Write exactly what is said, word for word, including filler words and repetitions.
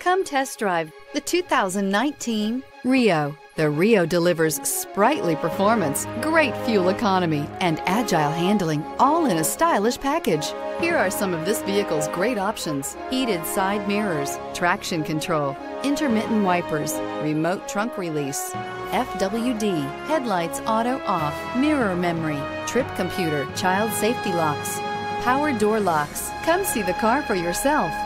Come test drive the two thousand nineteen Rio. The Rio delivers sprightly performance, great fuel economy, and agile handling, all in a stylish package. Here are some of this vehicle's great options: heated side mirrors, traction control, intermittent wipers, remote trunk release, F W D, headlights auto off, mirror memory, trip computer, child safety locks, power door locks. Come see the car for yourself.